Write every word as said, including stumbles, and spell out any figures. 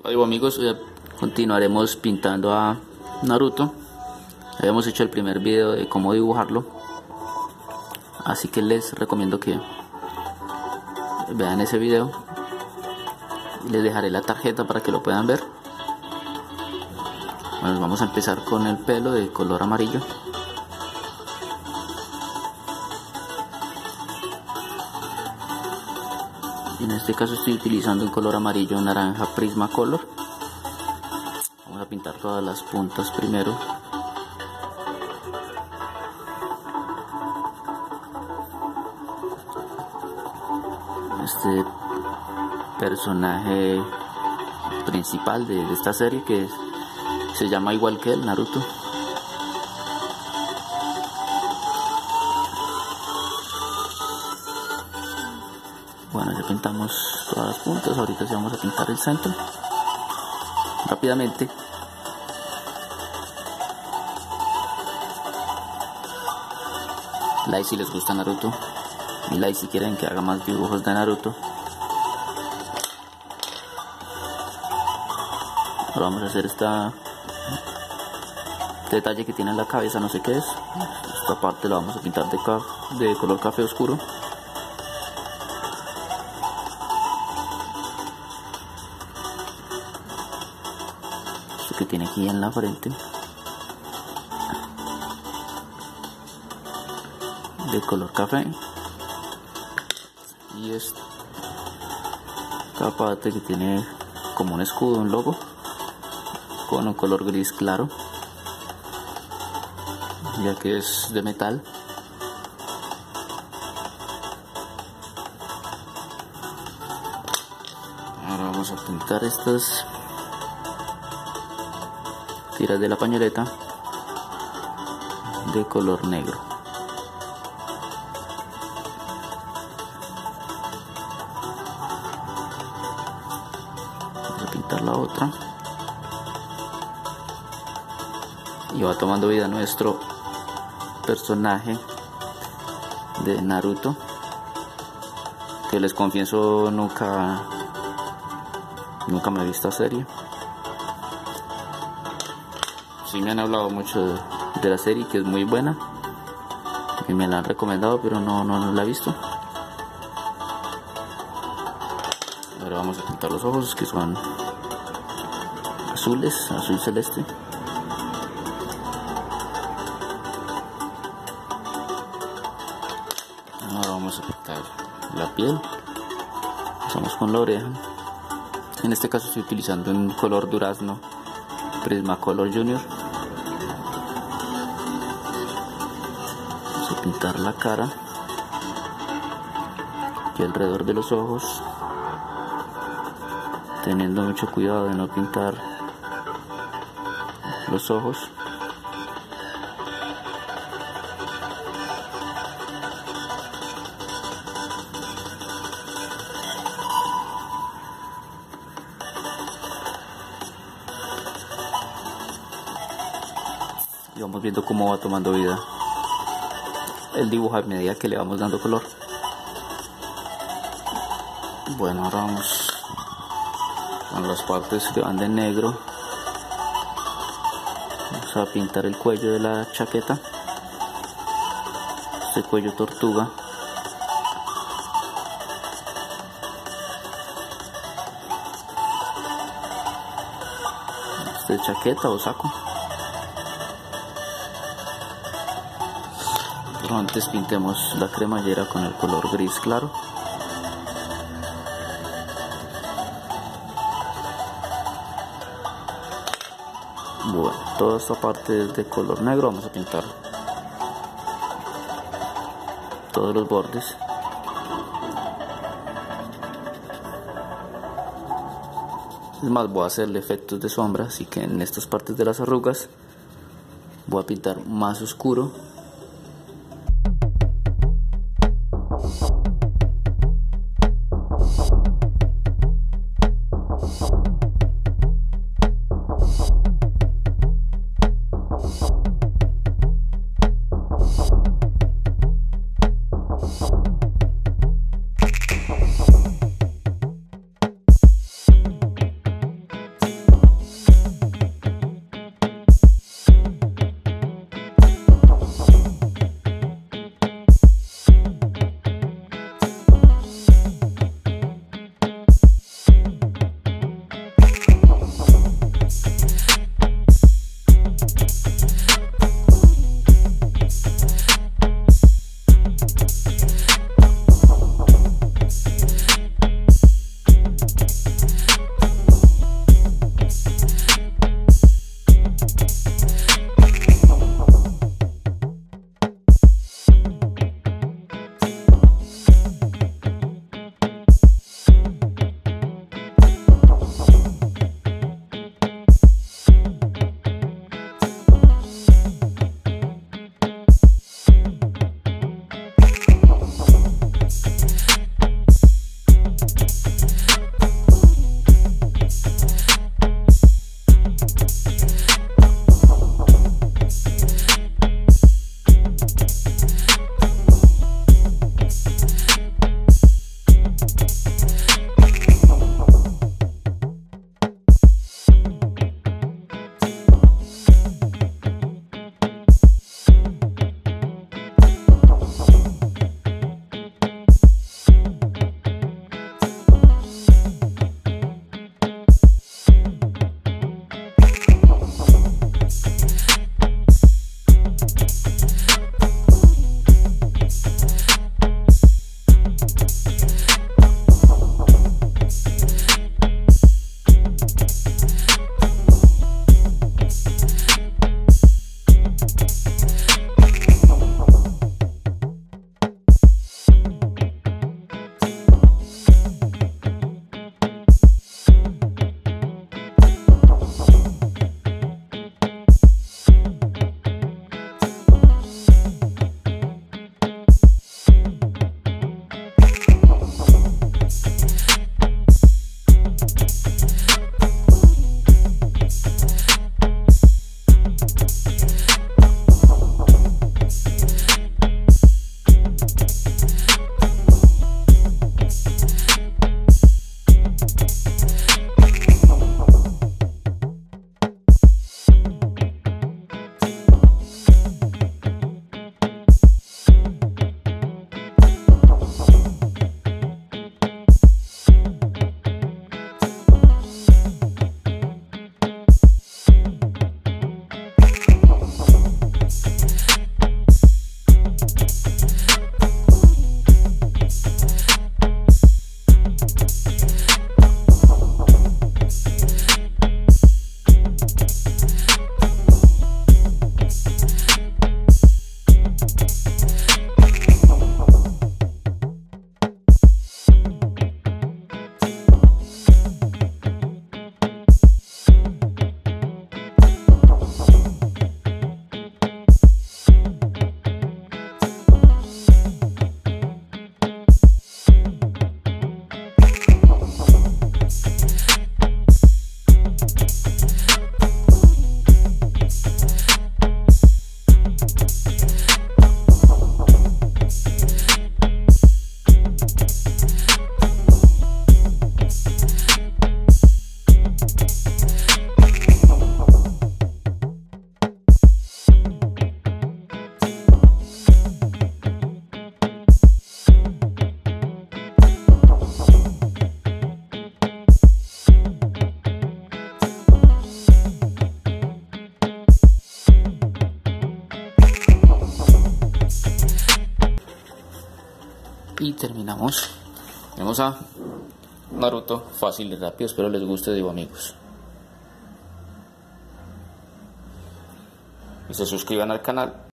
Hola amigos, eh, continuaremos pintando a Naruto. Habíamos hecho el primer video de cómo dibujarlo, así que les recomiendo que vean ese video. Les dejaré la tarjeta para que lo puedan ver. Bueno, vamos a empezar con el pelo de color amarillo. En este caso estoy utilizando un color amarillo naranja Prismacolor. Vamos a pintar todas las puntas primero. Este personaje principal de, de esta serie, que es, se llama igual que él, Naruto. Bueno, ya pintamos todas las puntas. Ahorita sí vamos a pintar el centro rápidamente. Like si les gusta Naruto, y like si quieren que haga más dibujos de Naruto. Ahora vamos a hacer esta detalle que tiene en la cabeza, no sé qué es. Esta parte la vamos a pintar de, de color café oscuro. Esto que tiene aquí en la frente, de color café. Y esta parte que tiene como un escudo, un logo, con un color gris claro, ya que es de metal. Ahora vamos a pintar estas tiras de la pañoleta de color negro. Vamos a pintar la otra. Y va tomando vida nuestro personaje de Naruto, que les confieso nunca nunca me he visto la serie. Sí me han hablado mucho de, de la serie, que es muy buena, y me la han recomendado, pero no, no, no la he visto. Ahora vamos a pintar los ojos, que son azules, azul celeste. Ahora vamos a pintar la piel. Empezamos con la oreja. En este caso estoy utilizando un color durazno Prismacolor Junior. Vamos a pintar la cara y alrededor de los ojos, teniendo mucho cuidado de no pintar los ojos. Y vamos viendo cómo va tomando vida el dibujo a medida que le vamos dando color. Bueno, ahora vamos con las partes que van de negro. Vamos a pintar el cuello de la chaqueta, este cuello tortuga. Este chaqueta o saco. Pero antes pintemos la cremallera con el color gris claro. Bueno, toda esta parte es de color negro. Vamos a pintar todos los bordes. Es más, voy a hacerle efectos de sombra, así que en estas partes de las arrugas voy a pintar más oscuro. y terminamos. Vamos a Naruto fácil y rápido. Espero les guste, digo, amigos. Y se suscriban al canal.